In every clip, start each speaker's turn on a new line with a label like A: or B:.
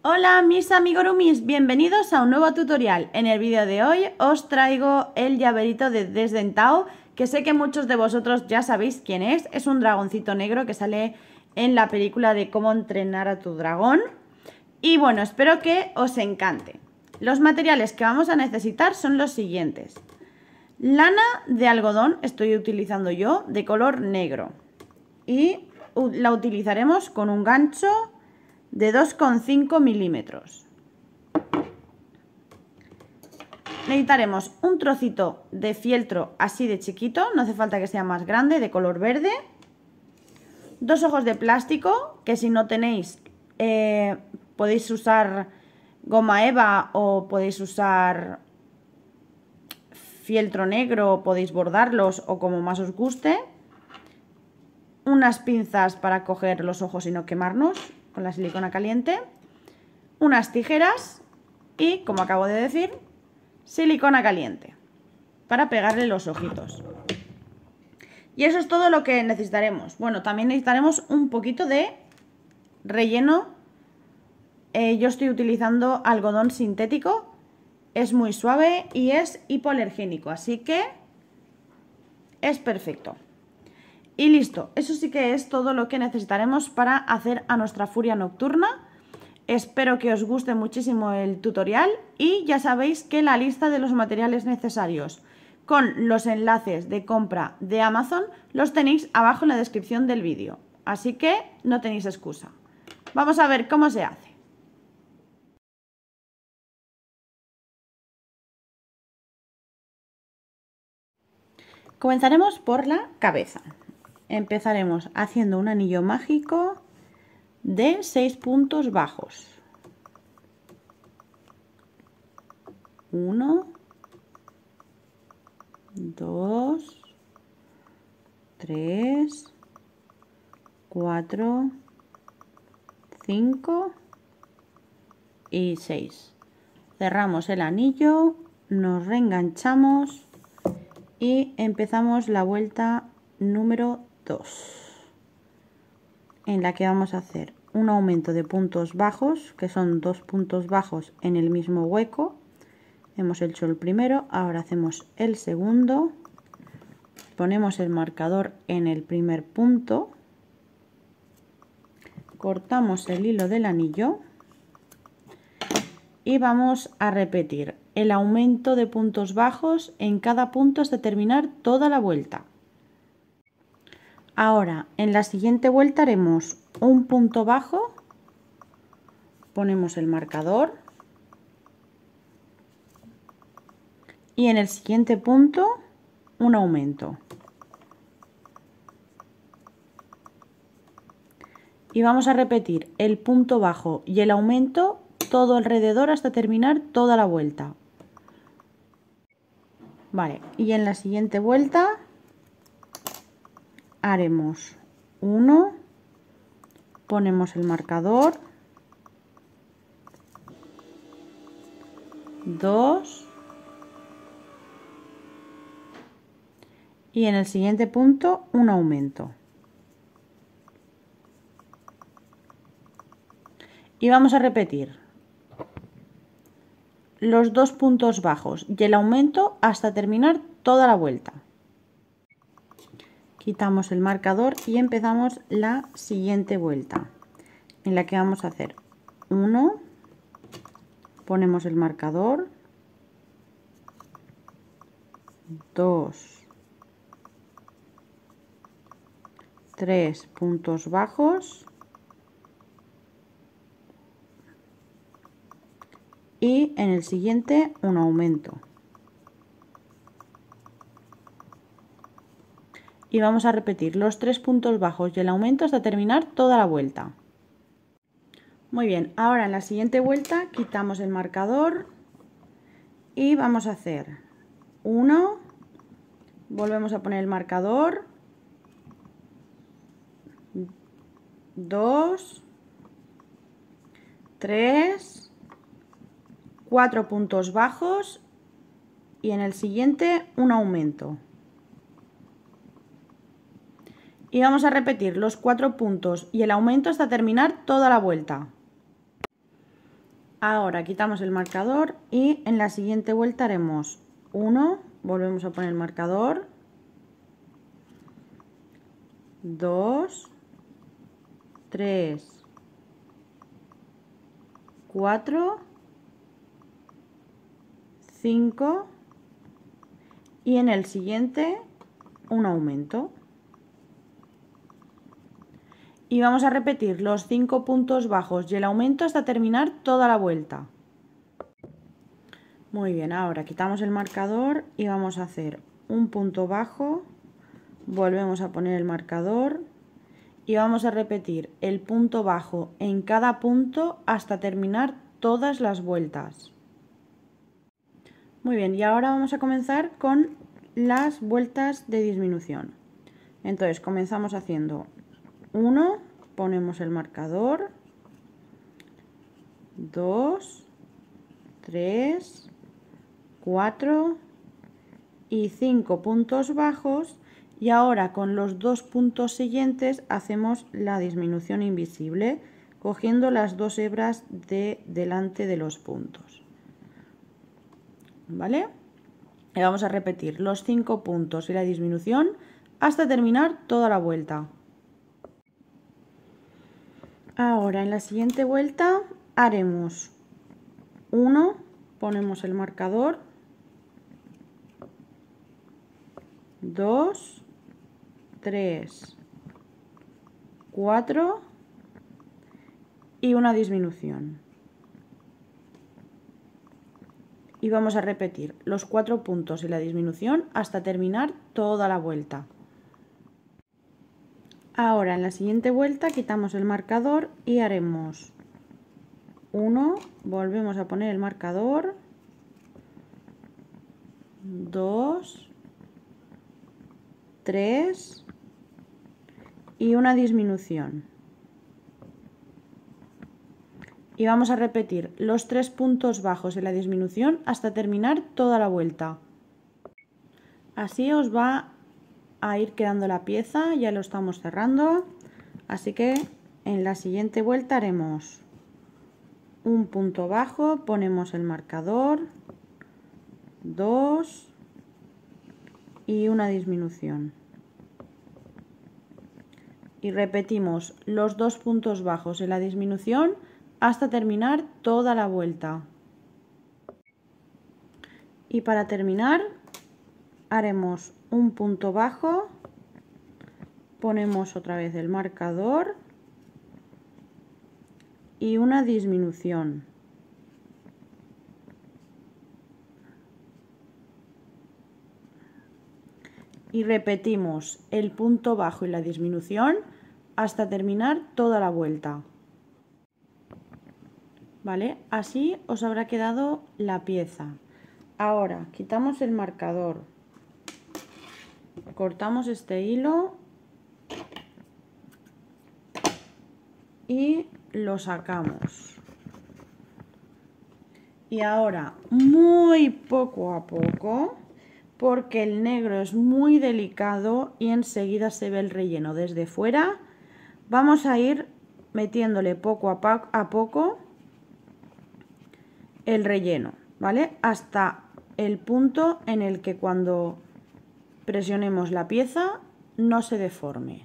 A: Hola mis amigurumis, bienvenidos a un nuevo tutorial. En el vídeo de hoy os traigo el llaverito de Desdentado, que sé que muchos de vosotros ya sabéis quién es. Es un dragoncito negro que sale en la película de Cómo entrenar a tu dragón. Y bueno, espero que os encante. Los materiales que vamos a necesitar son los siguientes. Lana de algodón estoy utilizando yo de color negro. Y la utilizaremos con un gancho de 2,5 milímetros. Necesitaremos un trocito de fieltro así de chiquito, no hace falta que sea más grande, de color verde. 2 ojos de plástico, que si no tenéis podéis usar goma eva o podéis usar fieltro negro, podéis bordarlos o como más os guste. Unas pinzas para coger los ojos y no quemarnos con la silicona caliente, unas tijeras y, como acabo de decir, silicona caliente para pegarle los ojitos. Y eso es todo lo que necesitaremos. Bueno, también necesitaremos un poquito de relleno. Yo estoy utilizando algodón sintético, es muy suave y es hipoalergénico, así que es perfecto. Y listo, eso sí que es todo lo que necesitaremos para hacer a nuestra furia nocturna. Espero que os guste muchísimo el tutorial y ya sabéis que la lista de los materiales necesarios con los enlaces de compra de Amazon los tenéis abajo en la descripción del vídeo. Así que no tenéis excusa. Vamos a ver cómo se hace. Comenzaremos por la cabeza. Empezaremos haciendo un anillo mágico de 6 puntos bajos. 1, 2, 3, 4, 5 y 6. Cerramos el anillo, nos reenganchamos y empezamos la vuelta número 2, en la que vamos a hacer un aumento de puntos bajos, que son 2 puntos bajos en el mismo hueco. Hemos hecho el primero, ahora hacemos el segundo, ponemos el marcador en el primer punto, cortamos el hilo del anillo y vamos a repetir el aumento de puntos bajos en cada punto hasta terminar toda la vuelta. Ahora, en la siguiente vuelta haremos un punto bajo, ponemos el marcador y en el siguiente punto un aumento. Y vamos a repetir el punto bajo y el aumento todo alrededor hasta terminar toda la vuelta. Vale, y en la siguiente vuelta haremos 1, ponemos el marcador, 2 y en el siguiente punto un aumento. Y vamos a repetir los 2 puntos bajos y el aumento hasta terminar toda la vuelta. Quitamos el marcador y empezamos la siguiente vuelta, en la que vamos a hacer 1, ponemos el marcador, 2, 3 puntos bajos y en el siguiente un aumento. Y vamos a repetir los 3 puntos bajos y el aumento hasta terminar toda la vuelta. Muy bien, ahora en la siguiente vuelta quitamos el marcador y vamos a hacer 1, volvemos a poner el marcador, 2, 3, 4 puntos bajos y en el siguiente un aumento. Y vamos a repetir los 4 puntos y el aumento hasta terminar toda la vuelta. Ahora quitamos el marcador y en la siguiente vuelta haremos 1, volvemos a poner el marcador, 2, 3, 4, 5 y en el siguiente un aumento. Y vamos a repetir los 5 puntos bajos y el aumento hasta terminar toda la vuelta. Muy bien, ahora quitamos el marcador y vamos a hacer un punto bajo, volvemos a poner el marcador y vamos a repetir el punto bajo en cada punto hasta terminar todas las vueltas. Muy bien, y ahora vamos a comenzar con las vueltas de disminución. Entonces comenzamos haciendo 1, ponemos el marcador, 2, 3, 4 y 5 puntos bajos y ahora con los 2 puntos siguientes hacemos la disminución invisible cogiendo las 2 hebras de delante de los puntos. ¿Vale? Y vamos a repetir los 5 puntos y la disminución hasta terminar toda la vuelta. Ahora en la siguiente vuelta haremos 1, ponemos el marcador, 2, 3, 4 y una disminución. Y vamos a repetir los 4 puntos y la disminución hasta terminar toda la vuelta. Ahora en la siguiente vuelta quitamos el marcador y haremos 1, volvemos a poner el marcador, 2, 3 y una disminución. Y vamos a repetir los 3 puntos bajos y la disminución hasta terminar toda la vuelta. Así os va a ir quedando la pieza, ya lo estamos cerrando, así que en la siguiente vuelta haremos un punto bajo, ponemos el marcador, 2 y una disminución. Y repetimos los 2 puntos bajos y la disminución hasta terminar toda la vuelta. Y para terminar haremos un punto bajo, ponemos otra vez el marcador y una disminución. Y repetimos el punto bajo y la disminución hasta terminar toda la vuelta. ¿Vale? Así os habrá quedado la pieza. Ahora quitamos el marcador, cortamos este hilo y lo sacamos. Y ahora muy poco a poco, porque el negro es muy delicado y enseguida se ve el relleno desde fuera, vamos a ir metiéndole poco a poco el relleno, ¿vale? Hasta el punto en el que cuando presionemos la pieza no se deforme.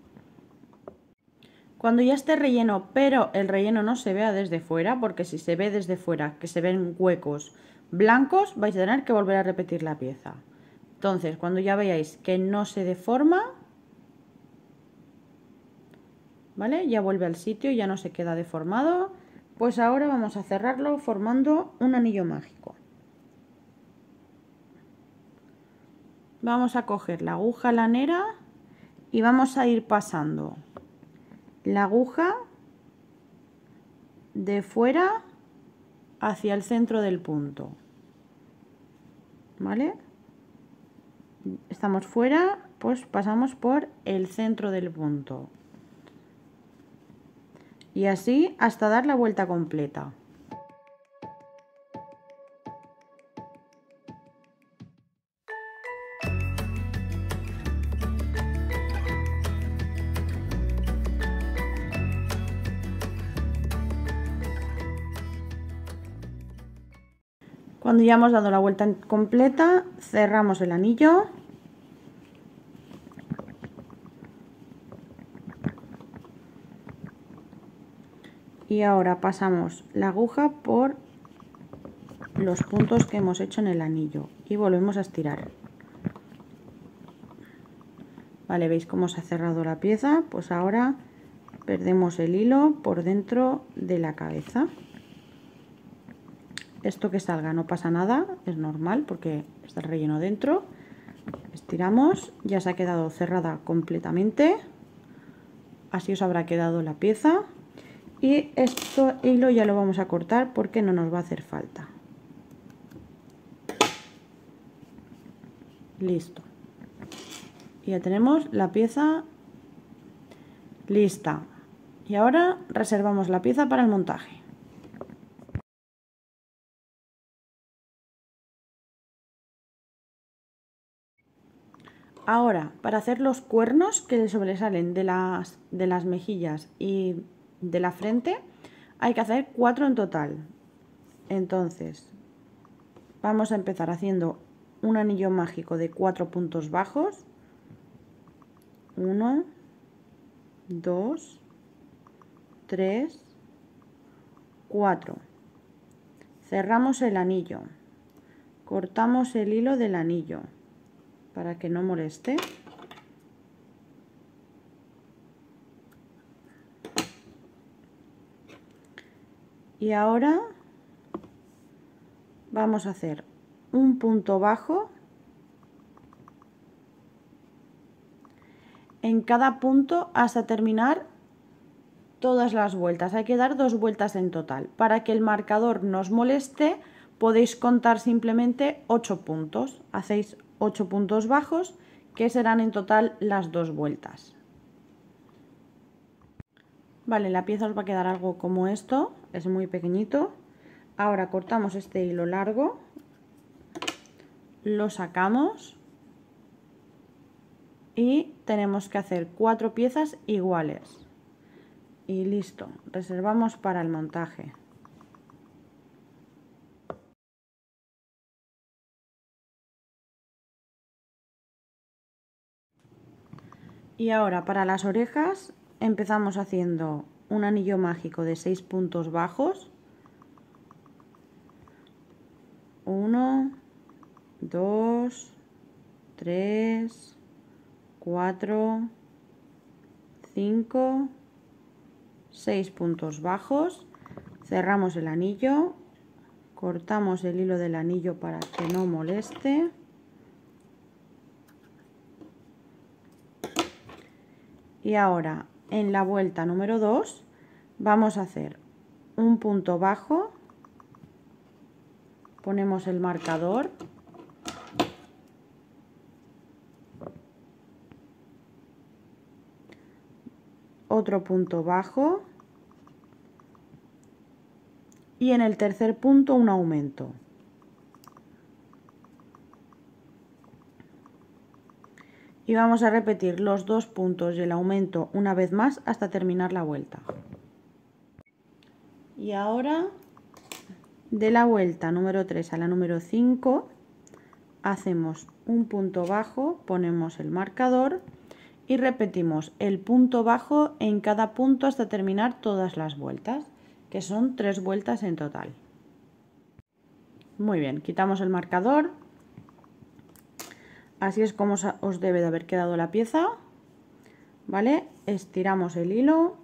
A: Cuando ya esté relleno, pero el relleno no se vea desde fuera, porque si se ve desde fuera, que se ven huecos blancos, vais a tener que volver a repetir la pieza. Entonces, cuando ya veáis que no se deforma, ¿vale? Ya vuelve al sitio, ya no se queda deformado. Pues ahora vamos a cerrarlo formando un anillo mágico. Vamos a coger la aguja lanera y vamos a ir pasando la aguja de fuera hacia el centro del punto. ¿Vale? Estamos fuera, pues pasamos por el centro del punto. Y así hasta dar la vuelta completa. Cuando ya hemos dado la vuelta completa, cerramos el anillo. Y ahora pasamos la aguja por los puntos que hemos hecho en el anillo y volvemos a estirar. Vale, ¿veis cómo se ha cerrado la pieza? Pues ahora perdemos el hilo por dentro de la cabeza. Esto que salga no pasa nada, es normal porque está el relleno dentro. Estiramos, ya se ha quedado cerrada completamente. Así os habrá quedado la pieza. Y este hilo ya lo vamos a cortar porque no nos va a hacer falta. Listo. Y ya tenemos la pieza lista. Y ahora reservamos la pieza para el montaje. Ahora, para hacer los cuernos que le sobresalen de las mejillas y de la frente, hay que hacer 4 en total. Entonces, vamos a empezar haciendo un anillo mágico de 4 puntos bajos. 1, 2, 3, 4. Cerramos el anillo. Cortamos el hilo del anillo para que no moleste. Y ahora vamos a hacer un punto bajo en cada punto hasta terminar todas las vueltas. Hay que dar 2 vueltas en total. Para que el marcador no os moleste, podéis contar simplemente 8 puntos. Hacéis 8 puntos bajos, que serán en total las 2 vueltas. Vale, la pieza os va a quedar algo como esto, es muy pequeñito. Ahora cortamos este hilo largo, lo sacamos y tenemos que hacer 4 piezas iguales. Y listo, reservamos para el montaje. Y ahora para las orejas empezamos haciendo un anillo mágico de 6 puntos bajos. 1, 2, 3, 4, 5, 6 puntos bajos. Cerramos el anillo, cortamos el hilo del anillo para que no moleste. Y ahora en la vuelta número 2 vamos a hacer un punto bajo, ponemos el marcador, otro punto bajo y en el tercer punto un aumento. Y vamos a repetir los 2 puntos y el aumento una vez más hasta terminar la vuelta. Y ahora de la vuelta número 3 a la número 5 hacemos un punto bajo, ponemos el marcador y repetimos el punto bajo en cada punto hasta terminar todas las vueltas, que son 3 vueltas en total. Muy bien, quitamos el marcador. Así es como os debe de haber quedado la pieza, ¿vale? Estiramos el hilo,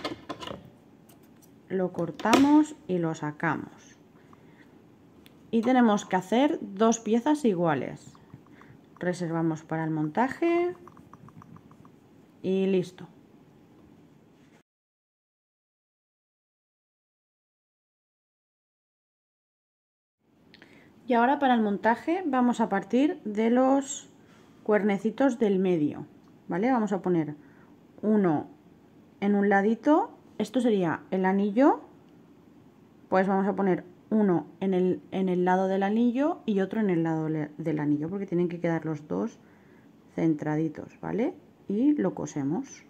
A: lo cortamos y lo sacamos. Y tenemos que hacer 2 piezas iguales. Reservamos para el montaje y listo. Y ahora para el montaje vamos a partir de los cuernecitos del medio, ¿vale? Vamos a poner uno en un ladito, esto sería el anillo, pues vamos a poner uno en el lado del anillo y otro en el lado del anillo, porque tienen que quedar los dos centraditos, ¿vale? Y lo cosemos.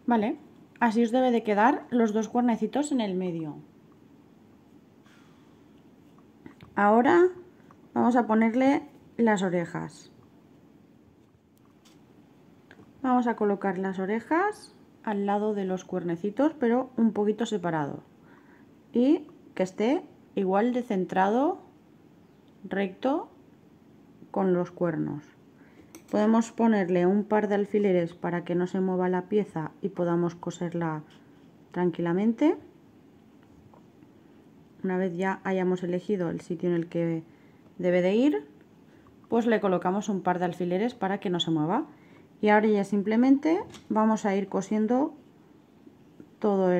A: Vale, así os debe de quedar los dos cuernecitos en el medio. Ahora vamos a ponerle las orejas. Vamos a colocar las orejas al lado de los cuernecitos, pero un poquito separado. Y que esté igual de centrado, recto, con los cuernos. Podemos ponerle un par de alfileres para que no se mueva la pieza y podamos coserla tranquilamente. Una vez ya hayamos elegido el sitio en el que debe de ir, pues le colocamos un par de alfileres para que no se mueva. Y ahora ya simplemente vamos a ir cosiendo toda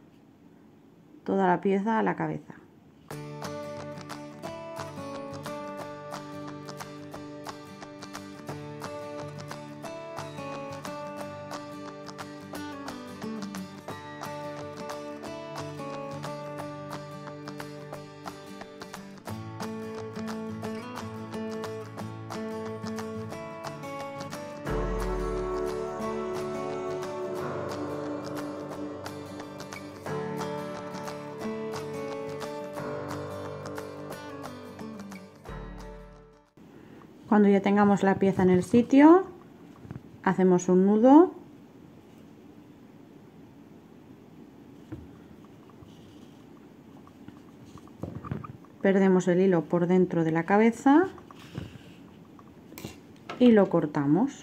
A: la pieza a la cabeza. Cuando ya tengamos la pieza en el sitio, hacemos un nudo perdemos el hilo por dentro de la cabeza y lo cortamos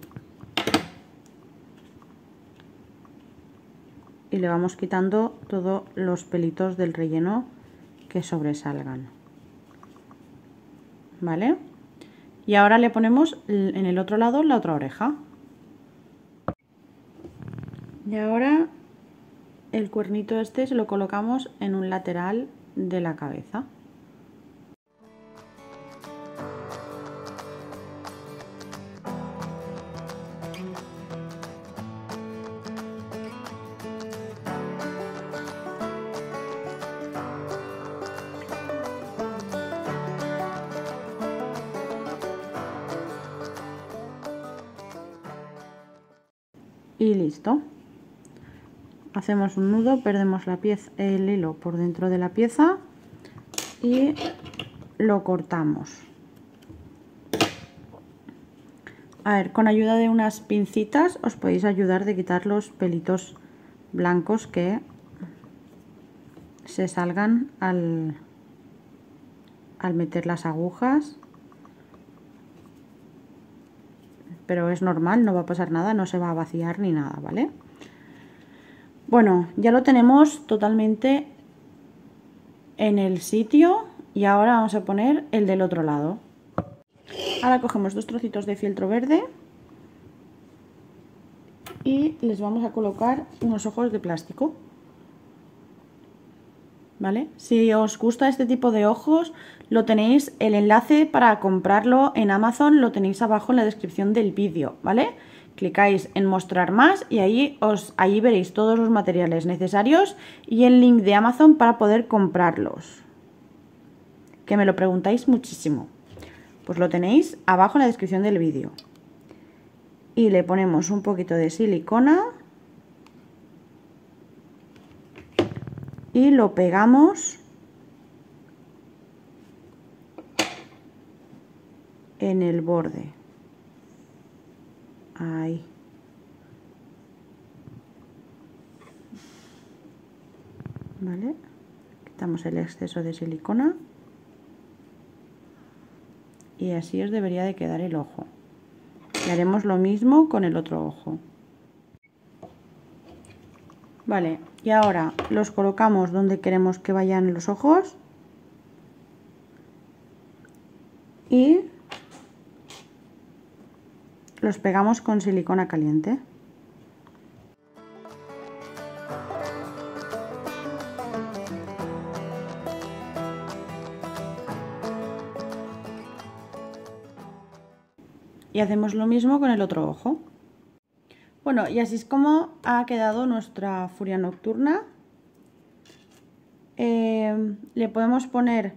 A: y le vamos quitando todos los pelitos del relleno que sobresalgan, ¿vale? Y ahora le ponemos en el otro lado la otra oreja. Y ahora el cuernito este se lo colocamos en un lateral de la cabeza. Y listo. Hacemos un nudo, perdemos la pieza, el hilo por dentro de la pieza y lo cortamos. A ver, con ayuda de unas pincitas os podéis ayudar de quitar los pelitos blancos que se salgan al meter las agujas. Pero es normal, no va a pasar nada, no se va a vaciar ni nada, ¿vale? Bueno, ya lo tenemos totalmente en el sitio y ahora vamos a poner el del otro lado. Ahora cogemos dos trocitos de fieltro verde y les vamos a colocar unos ojos de plástico, ¿vale? Si os gusta este tipo de ojos, lo tenéis, el enlace para comprarlo en Amazon lo tenéis abajo en la descripción del vídeo, ¿vale? Clicáis en mostrar más y ahí veréis todos los materiales necesarios y el link de Amazon para poder comprarlos, que me lo preguntáis muchísimo. Pues lo tenéis abajo en la descripción del vídeo. Y le ponemos un poquito de silicona y lo pegamos en el borde. Ahí. ¿Vale? Quitamos el exceso de silicona. Y así os debería de quedar el ojo. Y haremos lo mismo con el otro ojo. Vale, y ahora los colocamos donde queremos que vayan los ojos. Y los pegamos con silicona caliente. Y hacemos lo mismo con el otro ojo. Bueno, y así es como ha quedado nuestra furia nocturna. Le podemos poner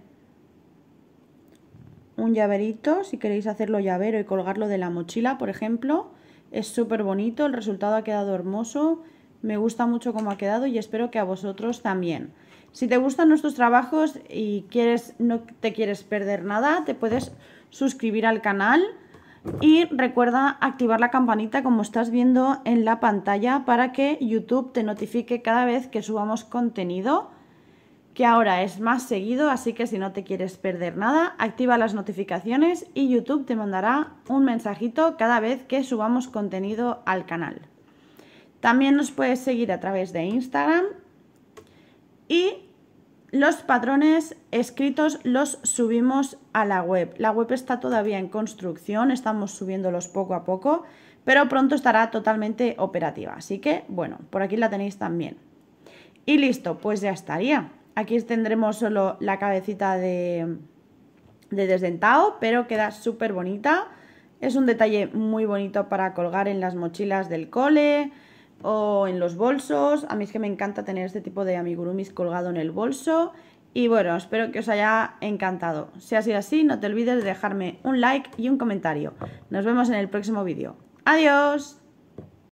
A: un llaverito, si queréis hacerlo llavero y colgarlo de la mochila, por ejemplo. Es súper bonito, el resultado ha quedado hermoso Me gusta mucho cómo ha quedado y espero que a vosotros también. Si te gustan nuestros trabajos y no te quieres perder nada, te puedes suscribir al canal y recuerda activar la campanita como estás viendo en la pantalla para que YouTube te notifique cada vez que subamos contenido, que ahora es más seguido, así que si no te quieres perder nada, activa las notificaciones y YouTube te mandará un mensajito cada vez que subamos contenido al canal. También nos puedes seguir a través de Instagram y los patrones escritos los subimos a la web. La web está todavía en construcción, estamos subiéndolos poco a poco, pero pronto estará totalmente operativa. Así que, bueno, por aquí la tenéis también. Y listo, pues ya estaría. Aquí tendremos solo la cabecita de desdentado, pero queda súper bonita. Es un detalle muy bonito para colgar en las mochilas del cole o en los bolsos. A mí es que me encanta tener este tipo de amigurumis colgado en el bolso. Y bueno, espero que os haya encantado. Si ha sido así, no te olvides de dejarme un like y un comentario. Nos vemos en el próximo vídeo. ¡Adiós!